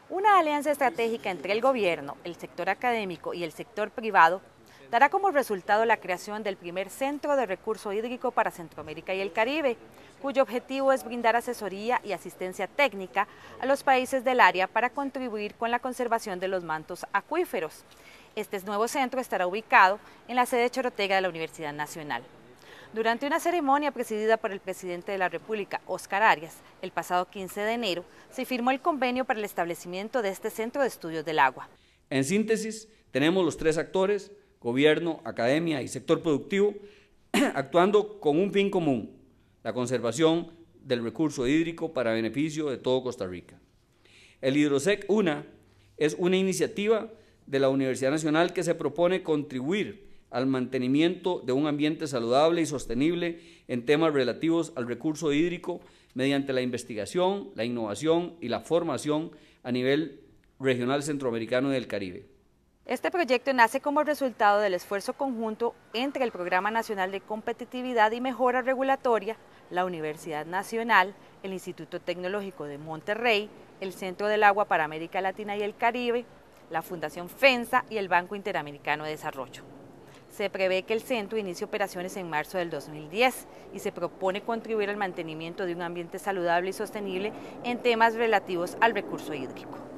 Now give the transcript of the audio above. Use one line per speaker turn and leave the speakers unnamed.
Una alianza estratégica entre el gobierno, el sector académico y el sector privado dará como resultado la creación del primer centro de recurso hídrico para Centroamérica y el Caribe, cuyo objetivo es brindar asesoría y asistencia técnica a los países del área para contribuir con la conservación de los mantos acuíferos. Este nuevo centro estará ubicado en la sede Chorotega de la Universidad Nacional. Durante una ceremonia presidida por el presidente de la República, Óscar Arias, el pasado 15 de enero, se firmó el convenio para el establecimiento de este Centro de Estudios del Agua.
En síntesis, tenemos los tres actores, gobierno, academia y sector productivo, actuando con un fin común, la conservación del recurso hídrico para beneficio de todo Costa Rica. El Hidrosec UNA es una iniciativa de la Universidad Nacional que se propone contribuir al mantenimiento de un ambiente saludable y sostenible en temas relativos al recurso hídrico mediante la investigación, la innovación y la formación a nivel regional centroamericano y del Caribe.
Este proyecto nace como resultado del esfuerzo conjunto entre el Programa Nacional de Competitividad y Mejora Regulatoria, la Universidad Nacional, el Instituto Tecnológico de Monterrey, el Centro del Agua para América Latina y el Caribe, la Fundación FENSA y el Banco Interamericano de Desarrollo. Se prevé que el centro inicie operaciones en marzo del 2010 y se propone contribuir al mantenimiento de un ambiente saludable y sostenible en temas relativos al recurso hídrico.